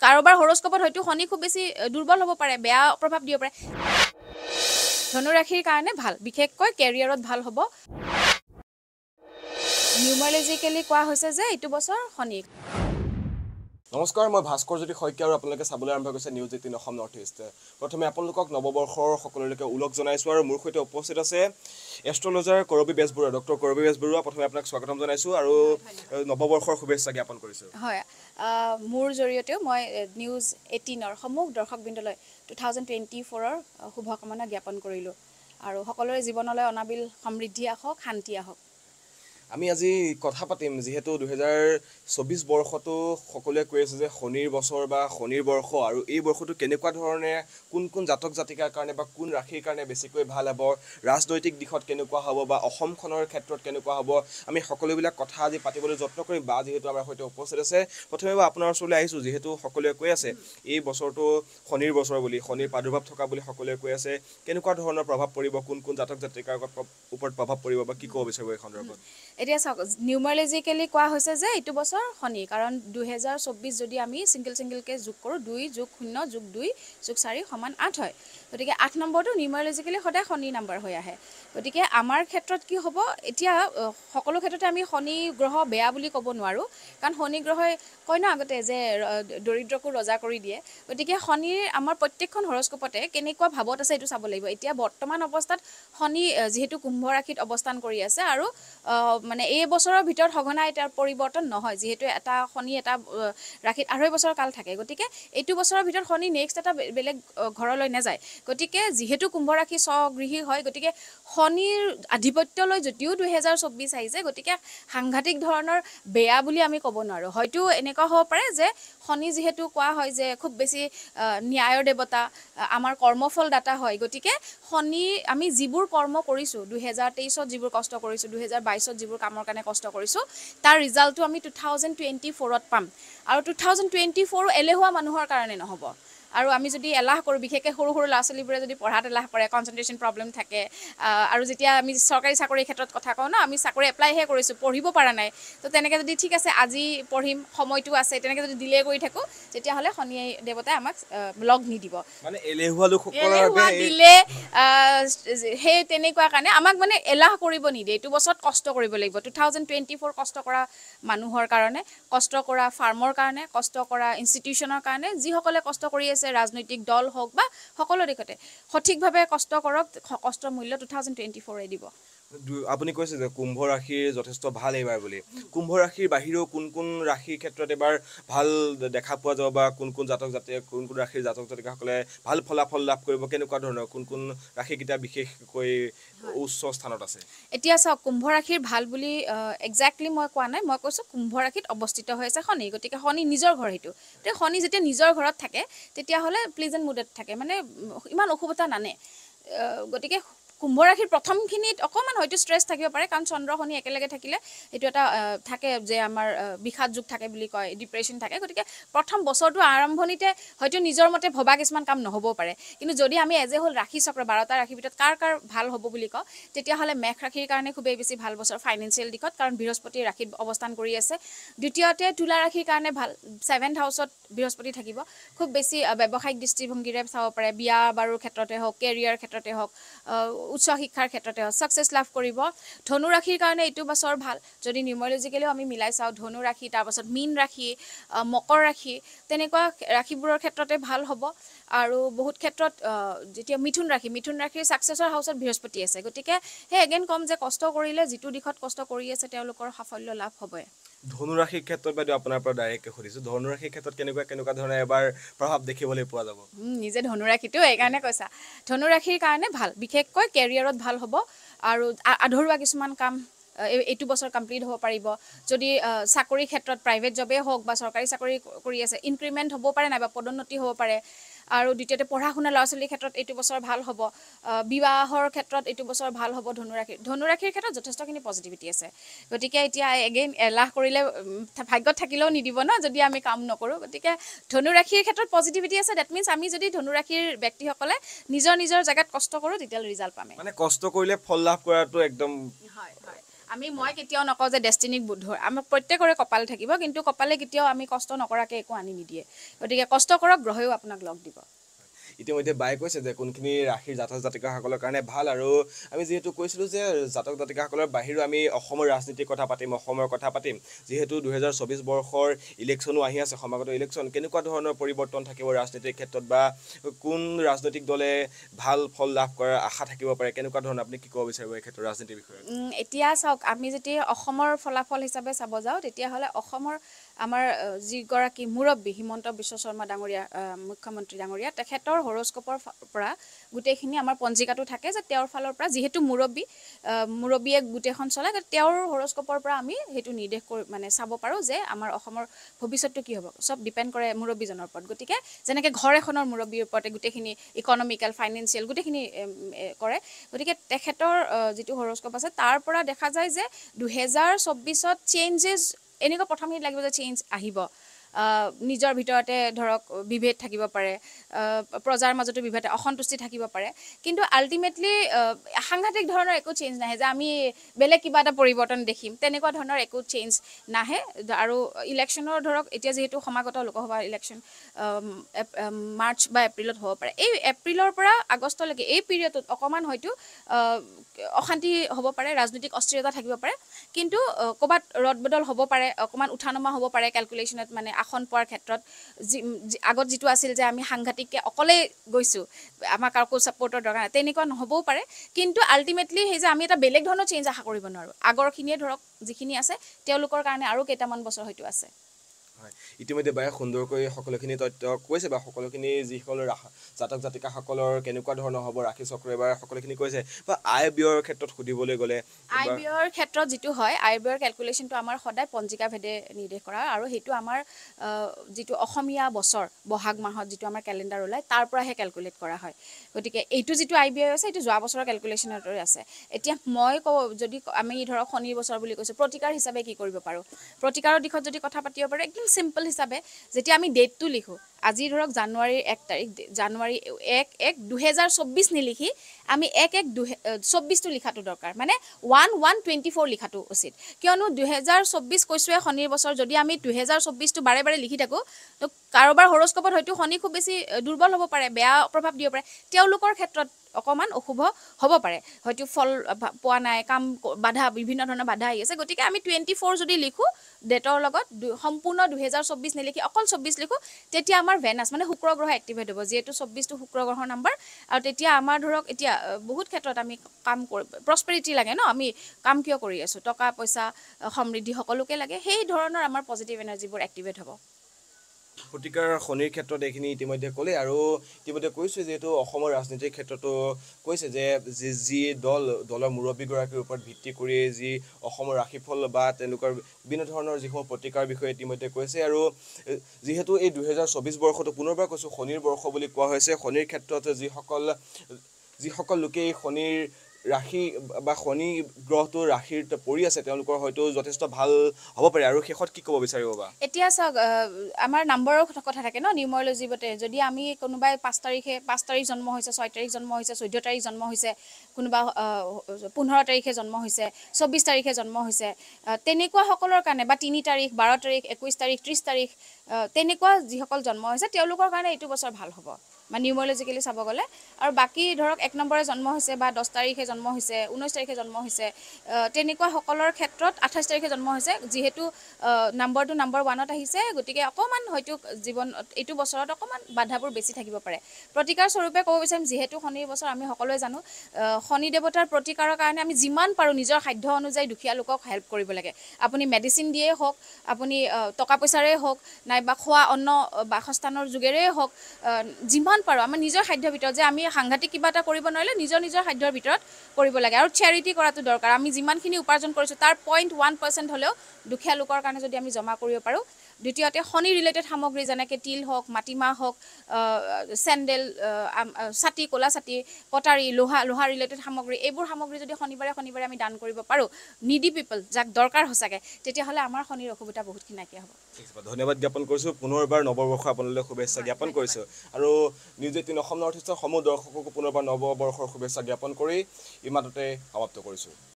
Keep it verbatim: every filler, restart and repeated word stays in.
কাৰোবাৰ হৰস্কোপত হয়তো শনি খুব বেছি দুৰ্বল হ'ব পাৰে বেয়া প্ৰভাৱ দিব পাৰে ধনু ৰাশিৰ কাৰণে ভাল বিশেষকৈ কেৰিয়াৰত ভাল হ'ব নিউমাৰলজিক্যালি কোৱা হৈছে যে এইটো বছৰ শনি নমস্কাৰ মই ভাস্কৰ জ্যোতি শইকীয়া আৰু আপোনালোকে চাবলৈ আৰম্ভ কৰিছে news eighteen Assam north east প্ৰথমে আপোনালোকক নৱবৰ্ষৰ সকলোলৈকে উলগ জনাইছো আৰু মোৰ সৈতে উপস্থিত আছে এষ্ট্ৰলজাৰ কৰবী বেজবৰুৱা ডক্টৰ কৰবী বেজবৰুৱা প্ৰথমে আপোনাক স্বাগতম জনাইছো আৰু নৱবৰ্ষৰ শুভেচ্ছা জ্ঞাপন কৰিছো হয় মোৰ জৰিয়তেও মই নিউজ এইটিনৰ সমূহ দৰ্শকবৃন্দলৈ টু থাউজেণ্ড টুৱেণ্টি ফ'ৰৰ শুভকামনা জ্ঞাপন কৰিলোঁ আৰু সকলোৰে জীৱনলৈ অনাবিল সমৃদ্ধি আহক শান্তি আহক আমি আজি কথা পাতিম যেহেতু দুহেজাৰ চৌবিশ বৰ্ষটো সকলোৱে কৈ আছে যে শনিৰ বছৰ বা শনিৰ বৰ্ষ আৰু এই বৰ্ষটো কেনেকুৱা ধৰণে কোন কোন জাতক জাতিকাৰ কাৰণে বা কোন ৰাশিৰ কাৰণে বেছিকৈ ভাল হ'ব ৰাজনৈতিক দিশত কেনেকুৱা হ'ব বা অসমখনৰ ক্ষেত্ৰত কেনেকুৱা হ'ব আমি সকলোবিলাক কথা আজি পাতিবলৈ যত্ন কৰিম বা যিহেতু আমাৰ সৈতে উপস্থিত আছে প্ৰথমে মই আপোনাৰ ওচৰলৈ আহিছোঁ যিহেতু সকলোৱে কৈ আছে এই বছৰটো শনিৰ বছৰ বুলি শনিৰ প্ৰাদুৰ্ভাৱ থকা বুলি সকলোৱে কৈ আছে কেনেকুৱা ধৰণৰ প্ৰভাৱ পৰিব কোন কোন জাতক জাতিকাৰ ওপৰত প্ৰভাৱ পৰিব বা কি ক'ব বিচাৰিব এই সন্দৰ্ভত এতিয়া চাওক নিউমাৰলজিক্যালি কোৱা হৈছে যে এইটো বছৰ শনি কাৰণ দুহেজাৰ চৌব্বিছ যদি আমি ছিংগল ছিংগলকৈ যোগ কৰোঁ দুই যোগ শূন্য যোগ দুই যোগ চাৰি সমান আঠ হয় গতিকে আঠ নম্বৰটো নিউমাৰলজিক্যালি সদায় শনি নম্বৰ হৈ আহে গতিকে আমাৰ ক্ষেত্ৰত কি হ'ব এতিয়া সকলো ক্ষেত্ৰতে আমি শনি গ্ৰহ বেয়া বুলি ক'ব নোৱাৰোঁ কাৰণ শনি গ্ৰহই কয় ন আগতে যে দৰিদ্ৰকো ৰজা কৰি দিয়ে গতিকে শনিৰ আমাৰ প্ৰত্যেকখন হৰস্কোপতে কেনেকুৱা ভাৱত আছে এইটো চাব লাগিব এতিয়া বৰ্তমান অৱস্থাত শনি যিহেতু কুম্ভ ৰাশিত অৱস্থান কৰি আছে আৰু মানে এই বছৰৰ ভিতৰত সঘনাই তাৰ পৰিৱৰ্তন নহয় যিহেতু এটা শনি এটা ৰাশিত আঢ়ৈ বছৰ কাল থাকে গতিকে এইটো বছৰৰ ভিতৰত শনি নেক্সট এটা বেলেগ ঘৰলৈ নাযায় গতিকে যিহেতু কুম্ভ ৰাশি স্বগৃহী হয় গতিকে শনিৰ আধিপত্যলৈ যদিও দুহেজাৰ চৌব্বিছ আহিছে গতিকে সাংঘাতিক ধৰণৰ বেয়া বুলি আমি ক'ব নোৱাৰোঁ হয়তো এনেকুৱা হ'ব পাৰে যে শনি যিহেতু কোৱা হয় যে খুব বেছি ন্যায়ৰ দেৱতা আমাৰ কৰ্মফল দাতা হয় গতিকে শনি আমি যিবোৰ কৰ্ম কৰিছোঁ দুহেজাৰ তেইছত যিবোৰ কষ্ট কৰিছোঁ দুহেজাৰ বাইছত যিবোৰ কামৰ কাৰণে কষ্ট কৰিছোঁ তাৰ ৰিজাল্টটো আমি টু থাউজেণ্ড টুৱেণ্টি ফ'ৰত পাম আৰু টু থাউজেণ্ড টুৱেণ্টি ফ'ৰো এলেহুৱা মানুহৰ কাৰণে নহ'ব আৰু আমি যদি এলাহ কৰোঁ বিশেষকৈ সৰু সৰু ল'ৰা ছোৱালীবোৰে যদি পঢ়াত এলাহ কৰে কনচেনট্ৰেশ্যন প্ৰব্লেম থাকে আৰু যেতিয়া আমি চৰকাৰী চাকৰিৰ ক্ষেত্ৰত কথা কওঁ ন আমি চাকৰি এপ্লাইহে কৰিছোঁ পঢ়িব পৰা নাই তো তেনেকৈ যদি ঠিক আছে আজি পঢ়িম সময়টো আছে তেনেকৈ যদি ডিলে কৰি থাকোঁ তেতিয়াহ'লে শনি দেৱতাই আমাক লগ নিদিব মানে এলেহুৱা লোকসকলৰ এলেহুৱা দিলে সেই তেনেকুৱা কাৰণে আমাক মানে এলাহ কৰিব নিদিয়ে এইটো বছৰত কষ্ট কৰিব লাগিব টু থাউজেণ্ড টুৱেণ্টি ফ'ৰ কষ্ট কৰা মানুহৰ কাৰণে কষ্ট কৰা ফাৰ্মৰ কাৰণে কষ্ট কৰা ইনষ্টিটিউশ্যনৰ কাৰণে যিসকলে কষ্ট কৰি আছে ৰাজনৈতিক দল হওক বা সকলো দিশতে সঠিকভাৱে কষ্ট কৰক কষ্টৰ মূল্য টু থাউজেণ্ড টুৱেণ্টি ফ'ৰে দিব আপুনি কৈছে যে কুম্ভ ৰাশিৰ যথেষ্ট ভাল এইবাৰ বুলি কুম্ভ ৰাশিৰ বাহিৰেও কোন কোন ৰাশিৰ ক্ষেত্ৰত এবাৰ ভাল দেখা পোৱা যাব বা কোন কোন জাতক জাতিয়ে কোন কোন ৰাশিৰ জাতক জাতিকাসকলে ভাল ফলাফল লাভ কৰিব কেনেকুৱা ধৰণৰ কোন কোন ৰাশিকেইটা বিশেষকৈ উচ্চ স্থানত আছে এতিয়া চাওক কুম্ভ ৰাশিৰ ভাল বুলি একজেক্টলি মই কোৱা নাই মই কৈছোঁ কুম্ভ ৰাশিত অৱস্থিত হৈ আছে শনি গতিকে শনি নিজৰ ঘৰ সেইটো গতিকে শনি যেতিয়া নিজৰ ঘৰত থাকে তেতিয়াহ'লে প্লিজেণ্ট মুডত থাকে মানে ইমান অসুবিধা নানে গতিকে কুম্ভ ৰাশিৰ প্ৰথমখিনিত অকণমান হয়তো ষ্ট্ৰেছ থাকিব পাৰে কাৰণ চন্দ্ৰ শনি একেলগে থাকিলে এইটো এটা থাকে যে আমাৰ বিষাদ যুগ থাকে বুলি কয় ডিপ্ৰেশ্যন থাকে গতিকে প্ৰথম বছৰটো আৰম্ভণিতে হয়তো নিজৰ মতে ভবা কিছুমান কাম নহ'বও পাৰে কিন্তু যদি আমি এজ এ হ'ল ৰাশি চক্ৰ বাৰটা ৰাশিৰ ভিতৰত কাৰ কাৰ ভাল হ'ব বুলি কওঁ তেতিয়াহ'লে মেঘ ৰাশিৰ কাৰণে খুবেই বেছি ভাল বছৰ ফাইনেন্সিয়েল দিশত কাৰণ বৃহস্পতি ৰাশিত অৱস্থান কৰি আছে দ্বিতীয়তে তুলা ৰাশিৰ কাৰণে ভাল ছেভেন্থ হাউচত বৃহস্পতি থাকিব খুব বেছি ব্যৱসায়িক দৃষ্টিভংগীৰে চাব পাৰে বিয়া বাৰুৰ ক্ষেত্ৰতে হওক কেৰিয়াৰ ক্ষেত্ৰতে হওক উচ্চ শিক্ষাৰ ক্ষেত্ৰতে হওক ছাকচেছ লাভ কৰিব ধনু ৰাশিৰ কাৰণে এইটো বছৰ ভাল যদি নিউমাৰলজিকেলিও আমি মিলাই চাওঁ ধনু ৰাশি তাৰপাছত মীন ৰাশি মকৰ ৰাশি তেনেকুৱা ৰাশিবোৰৰ ক্ষেত্ৰতে ভাল হ'ব আৰু বহুত ক্ষেত্ৰত যেতিয়া মিথুন ৰাশি মিথুন ৰাশিৰ ছাকচেছৰ হাউচত বৃহস্পতি আছে গতিকে সেই এগেইন ক'ম যে কষ্ট কৰিলে যিটো দিশত কষ্ট কৰি আছে তেওঁলোকৰ সাফল্য লাভ হ'বই ধনু ৰাশিৰ ক্ষেত্ৰত বাইদেউ আপোনাৰ পৰা ডাইৰেক্টকৈ সুধিছোঁ ধনু ৰাশিৰ ক্ষেত্ৰত কেনেকুৱা কেনেকুৱা ধৰণে এবাৰ প্ৰভাৱ দেখিবলৈ পোৱা যাব নিজে ধনু ৰাশিটো এইকাৰণে কৈছা ধনু ৰাশিৰ কাৰণে ভাল বিশেষকৈ কেৰিয়াৰত ভাল হ'ব আৰু আধৰুৱা কিছুমান কাম এইটো বছৰ কমপ্লিট হ'ব পাৰিব যদি চাকৰি ক্ষেত্ৰত প্ৰাইভেট জবেই হওক বা চৰকাৰী চাকৰি কৰি আছে ইনক্ৰিমেণ্ট হ'ব পাৰে নাইবা পদোন্নতি হ'ব পাৰে আৰু দ্বিতীয়তে পঢ়া শুনা ল'ৰা ছোৱালীৰ ক্ষেত্ৰত এইটো বছৰ ভাল হ'ব বিবাহৰ ক্ষেত্ৰত এইটো বছৰ ভাল হ'ব ধনু ৰাশিৰ ধনু ৰাশিৰ ক্ষেত্ৰত যথেষ্টখিনি পজিটিভিটি আছে গতিকে এতিয়া এগেইন এলাহ কৰিলে ভাগ্যত থাকিলেও নিদিব ন যদি আমি কাম নকৰোঁ গতিকে ধনু ৰাশিৰ ক্ষেত্ৰত পজিটিভিটি আছে ডেট মিনছ আমি যদি ধনু ৰাশিৰ ব্যক্তিসকলে নিজৰ নিজৰ জেগাত কষ্ট কৰোঁ তেতিয়াহ'লে ৰিজাল্ট পামে মানে কষ্ট কৰিলে ফল লাভ কৰাটো একদম হয় হয় আমি মই কেতিয়াও নকওঁ যে ডেষ্টিনিক বুদ্ধৰ আমাৰ প্ৰত্যেকৰে কপাল থাকিব কিন্তু কপালে কেতিয়াও আমি কষ্ট নকৰাকৈ একো আনি নিদিয়ে গতিকে কষ্ট কৰক গ্ৰহেও আপোনাক লগ দিব ইতিমধ্যে বাই কৈছে যে কোনখিনি ৰাশিৰ জাতক জাতিকাসকলৰ কাৰণে ভাল আৰু আমি যিহেতু কৈছিলোঁ যে জাতক জাতিকাসকলৰ বাহিৰেও আমি অসমৰ ৰাজনীতিৰ কথা পাতিম অসমৰ কথা পাতিম যিহেতু দুহেজাৰ চৌবিছ বৰ্ষৰ ইলেকশ্যনো আহি আছে সমাগত ইলেকশ্যন কেনেকুৱা ধৰণৰ পৰিৱৰ্তন থাকিব ৰাজনীতিৰ ক্ষেত্ৰত বা কোন ৰাজনৈতিক দলে ভাল ফল লাভ কৰাৰ আশা থাকিব পাৰে কেনেকুৱা ধৰণৰ আপুনি কি ক'ব বিচাৰিব এই ক্ষেত্ৰত ৰাজনীতিৰ বিষয়ে এতিয়া চাওক আমি যদি অসমৰ ফলাফল হিচাপে চাব যাওঁ তেতিয়াহ'লে অসমৰ আমাৰ যিগৰাকী মুৰব্বী হিমন্ত বিশ্ব শৰ্মা ডাঙৰীয়া মুখ্যমন্ত্ৰী ডাঙৰীয়া তেখেতৰ হৰস্কোপৰ পৰা গোটেইখিনি আমাৰ পঞ্জিকাটো থাকে যে তেওঁৰ ফালৰ পৰা যিহেতু মুৰব্বী মুৰব্বীয়ে গোটেইখন চলাই তেওঁৰ হৰস্কোপৰ পৰা আমি সেইটো নিৰ্দেশ কৰি মানে চাব পাৰোঁ যে আমাৰ অসমৰ ভৱিষ্যতটো কি হ'ব চব ডিপেণ্ড কৰে মুৰব্বীজনৰ ওপৰত গতিকে যেনেকৈ ঘৰ এখনৰ মুৰব্বীৰ ওপৰতে গোটেইখিনি ইকনমিকেল ফাইনেন্সিয়েল গোটেইখিনি কৰে গতিকে তেখেতৰ যিটো হৰস্কোপ আছে তাৰ পৰা দেখা যায় যে দুহেজাৰ চৌব্বিছত চেঞ্জেছ এনেকুৱা প্ৰথমে লাগিব যে চেঞ্জ আহিব নিজৰ ভিতৰতে ধৰক বিভেদ থাকিব পাৰে প্ৰজাৰ মাজতো বিভেদ অসন্তুষ্টি থাকিব পাৰে কিন্তু আল্টিমেটলি সাংঘাতিক ধৰণৰ একো চেঞ্জ নাহে যে আমি বেলেগ কিবা এটা পৰিৱৰ্তন দেখিম তেনেকুৱা ধৰণৰ একো চেঞ্জ নাহে আৰু ইলেকশ্যনৰ ধৰক এতিয়া যিহেতু সমাগত লোকসভা ইলেকশ্যন মাৰ্চ বা এপ্ৰিলত হ'ব পাৰে এই এপ্ৰিলৰ পৰা আগষ্টলৈকে এই পিৰিয়ডত অকণমান হয়তো অশান্তি হ'ব পাৰে ৰাজনৈতিক অস্থিৰতা থাকিব পাৰে কিন্তু ক'ৰবাত ৰদ বদল হ'ব পাৰে অকণমান উঠা নমা হ'ব পাৰে কেলকুলেশ্যনত মানে আসন পোৱাৰ ক্ষেত্ৰত যি আগত যিটো আছিল যে আমি সাংঘাতিককৈ অকলেই গৈছোঁ আমাক কাকো ছাপৰ্টৰ দৰকাৰ নাই তেনেকুৱা নহ'বও পাৰে কিন্তু আল্টিমেটলি সেই যে আমি এটা বেলেগ ধৰণৰ চেঞ্জ আশা কৰিব নোৱাৰোঁ আগৰখিনিয়ে ধৰক যিখিনি আছে তেওঁলোকৰ কাৰণে আৰু কেইটামান বছৰ হয়তো আছে হয় ইতিমধ্যে বায়ে সুন্দৰকৈ সকলোখিনি তথ্য কৈছে বা সকলোখিনি যিসকল জাতক জাতিকাসকলৰ কেনেকুৱা ধৰণৰ হ'ব ৰাশি চক্ৰ এবাৰ সকলোখিনি কৈছে বা আয় ব্যয়ৰ ক্ষেত্ৰত সুধিবলৈ গ'লে আয় ব্যয়ৰ ক্ষেত্ৰত যিটো হয় আয় ব্যয়ৰ কেলকুলেশ্যনটো আমাৰ সদায় পঞ্জিকা ভেদে নিৰ্দেশ কৰা আৰু সেইটো আমাৰ যিটো অসমীয়া বছৰ বহাগ মাহত যিটো আমাৰ কেলেণ্ডাৰ ওলায় তাৰ পৰাহে কেলকুলেট কৰা হয় গতিকে এইটো যিটো আয় ব্যয় আছে এইটো যোৱা বছৰৰ কেলকুলেশ্যনতে আছে এতিয়া মই কওঁ যদি আমি ধৰক শনিৰ বছৰ বুলি কৈছোঁ প্ৰতিকাৰ হিচাপে কি কৰিব পাৰোঁ প্ৰতিকাৰৰ দিশত যদি কথা পাতিব পাৰোঁ একদম চিম্পল হিচাপে যেতিয়া আমি ডেটটো লিখোঁ আজি ধৰক জানুৱাৰীৰ এক তাৰিখ জানুৱাৰী এক এক দুহেজাৰ চৌব্বিছ নিলিখি আমি এক এক দুহে চৌব্বিছটো লিখাটো দৰকাৰ মানে ওৱান ওৱান টুৱেণ্টি ফ'ৰ লিখাটো উচিত কিয়নো দুহেজাৰ চৌব্বিছ কৈছোঁৱে শনিৰ বছৰ যদি আমি দুহেজাৰ চৌব্বিছটো বাৰে বাৰে লিখি থাকোঁ তো কাৰোবাৰ হৰস্কোপত হয়তো শনি খুব বেছি দুৰ্বল হ'ব পাৰে বেয়া প্ৰভাৱ দিব পাৰে তেওঁলোকৰ ক্ষেত্ৰত অকণমান অশুভ হ'ব পাৰে হয়তো ফল পোৱা নাই কাম বাধা বিভিন্ন ধৰণৰ বাধা আহি আছে গতিকে আমি টুৱেণ্টি ফ'ৰ যদি লিখোঁ ডেটৰ লগত সম্পূৰ্ণ দুহেজাৰ চৌব্বিছ নিলিখি অকল চৌব্বিছ লিখোঁ তেতিয়া আমাৰ ভেনাছ মানে শুক্ৰ গ্ৰহ এক্টিভেট হ'ব যিহেতু চৌব্বিছটো শুক্ৰ গ্ৰহৰ নাম্বাৰ আৰু তেতিয়া আমাৰ ধৰক এতিয়া বহুত ক্ষেত্ৰত আমি কাম কৰি প্ৰস্পেৰিটি লাগে ন আমি কাম কিয় কৰি আছোঁ টকা পইচা সমৃদ্ধি সকলোকে লাগে সেই ধৰণৰ আমাৰ পজিটিভ এনাৰ্জিবোৰ এক্টিভেট হ'ব প্ৰতিকাৰ শনিৰ ক্ষেত্ৰত এইখিনি ইতিমধ্যে ক'লে আৰু ইতিমধ্যে কৈছোঁ যিহেতু অসমৰ ৰাজনীতিৰ ক্ষেত্ৰতো কৈছে যে যি যি দল দলৰ মুৰব্বীগৰাকীৰ ওপৰত ভিত্তি কৰি যি অসমৰ ৰাশিফল বা তেওঁলোকৰ বিভিন্ন ধৰণৰ যিসমূহ প্ৰতিকাৰ বিষয়ে ইতিমধ্যে কৈছে আৰু যিহেতু এই দুহেজাৰ চৌব্বিছ বৰ্ষটো পুনৰবাৰ কৈছোঁ শনিৰ বৰ্ষ বুলি কোৱা হৈছে শনিৰ ক্ষেত্ৰত যিসকল যিসকল লোকে শনিৰ ৰাশি বা শনি গ্ৰহটো ৰাশিৰ পৰি আছে তেওঁলোকৰ হয়তো যথেষ্ট ভাল হ'ব পাৰে আৰু শেষত কি ক'ব বিচাৰিব বা এতিয়া চাওক আমাৰ নাম্বাৰৰ কথা থাকে ন নিউমাৰলজি মতে যদি আমি কোনোবাই পাঁচ তাৰিখে পাঁচ তাৰিখ জন্ম হৈছে ছয় তাৰিখ জন্ম হৈছে চৈধ্য তাৰিখ জন্ম হৈছে কোনোবা পোন্ধৰ তাৰিখে জন্ম হৈছে চৌব্বিছ তাৰিখে জন্ম হৈছে তেনেকুৱাসকলৰ কাৰণে বা তিনি তাৰিখ বাৰ তাৰিখ একৈছ তাৰিখ ত্ৰিছ তাৰিখ তেনেকুৱা যিসকল জন্ম হৈছে তেওঁলোকৰ কাৰণে এইটো বছৰ ভাল হ'ব মানে নিউমাৰলজিকেলি চাব গ'লে আৰু বাকী ধৰক এক নম্বৰে জন্ম হৈছে বা দহ তাৰিখে জন্ম হৈছে ঊনৈছ তাৰিখে জন্ম হৈছে তেনেকুৱাসকলৰ ক্ষেত্ৰত আঠাইছ তাৰিখে জন্ম হৈছে যিহেতু নাম্বাৰটো নাম্বাৰ ওৱানত আহিছে গতিকে অকণমান হয়তো জীৱন এইটো বছৰত অকণমান বাধাবোৰ বেছি থাকিব পাৰে প্ৰতিকাৰ স্বৰূপে ক'ব বিচাৰিম যিহেতু শনিৰ বছৰ আমি সকলোৱে জানো শনি দেৱতাৰ প্ৰতিকাৰৰ কাৰণে আমি যিমান পাৰোঁ নিজৰ সাধ্য অনুযায়ী দুখীয়া লোকক হেল্প কৰিব লাগে আপুনি মেডিচিন দিয়েই হওক আপুনি টকা পইচাৰেই হওক নাইবা খোৱা অন্ন বাসস্থানৰ যোগেৰেই হওক যিমান পাৰোঁ আমাৰ নিজৰ সাধ্যৰ ভিতৰত যে আমি সাংঘাতিক কিবা এটা কৰিব নোৱাৰিলে নিজৰ নিজৰ সাধ্যৰ ভিতৰত কৰিব লাগে আৰু চেৰিটি কৰাটো দৰকাৰ আমি যিমানখিনি উপাৰ্জন কৰিছোঁ তাৰ পইণ্ট ওৱান পাৰ্চেণ্ট হ'লেও দুখীয়া লোকৰ কাৰণে যদি আমি জমা কৰিব পাৰোঁ দ্বিতীয়তে শনি ৰিলেটেড সামগ্ৰী যেনেকৈ তিল হওক মাটিমাহ হওক চেণ্ডেল ছাতি ক'লা ছাতি কটাৰী লোহা লোহা ৰিলেটেড সামগ্ৰী এইবোৰ সামগ্ৰী যদি শনিবাৰে শনিবাৰে আমি দান কৰিব পাৰোঁ নিডি পিপল যাক দৰকাৰ সঁচাকৈ তেতিয়াহ'লে আমাৰ শনিৰ অসুবিধা বহুতখিনি নাইকিয়া হ'ব ধন্যবাদ জ্ঞাপন কৰিছোঁ পুনৰবাৰ নৱবৰ্ষ আপোনালৈ শুভেচ্ছা জ্ঞাপন কৰিছোঁ আৰু নিউজ এইটিন অসম নৰ্থ ইষ্টৰ সমূহ দৰ্শককো পুনৰবাৰ নৱবৰ্ষৰ শুভেচ্ছা জ্ঞাপন কৰি ইমানতে সমাপ্ত কৰিছোঁ।